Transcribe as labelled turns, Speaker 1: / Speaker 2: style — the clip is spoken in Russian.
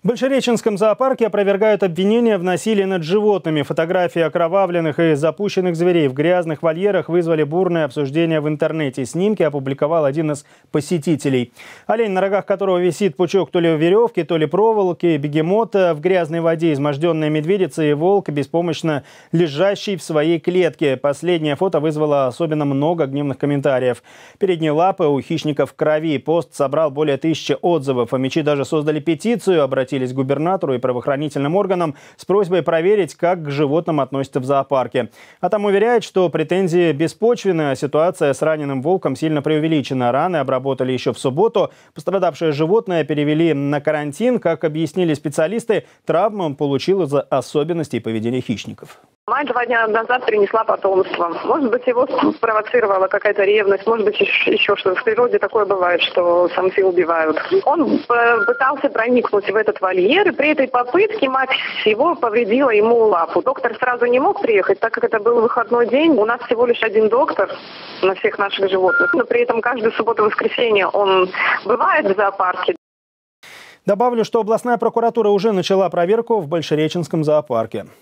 Speaker 1: В Большереченском зоопарке опровергают обвинения в насилии над животными. Фотографии окровавленных и запущенных зверей в грязных вольерах вызвали бурное обсуждение в интернете. Снимки опубликовал один из посетителей. Олень, на рогах которого висит пучок то ли веревки, то ли проволоки, бегемот в грязной воде, изможденная медведица и волк, беспомощно лежащий в своей клетке. Последнее фото вызвало особенно много гневных комментариев. Передние лапы у хищников в крови. Пост собрал более 1000 отзывов. Амичи даже создали петицию, обратились к губернатору и правоохранительным органам с просьбой проверить, как к животным относятся в зоопарке. А там уверяют, что претензии беспочвенны, а ситуация с раненым волком сильно преувеличена. Раны обработали еще в субботу. Пострадавшее животное перевели на карантин. Как объяснили специалисты, травму он получил из-за особенностей поведения хищников.
Speaker 2: Мать 2 дня назад принесла потомство. Может быть, его спровоцировала какая-то ревность, может быть, еще что-то. В природе такое бывает, что самцы убивают. Он пытался проникнуть в этот вольер, и при этой попытке мать всего повредила ему лапу. Доктор сразу не мог приехать, так как это был выходной день. У нас всего лишь один доктор на всех наших животных. Но при этом каждую субботу-воскресенье он бывает в зоопарке.
Speaker 1: Добавлю, что областная прокуратура уже начала проверку в Большереченском зоопарке.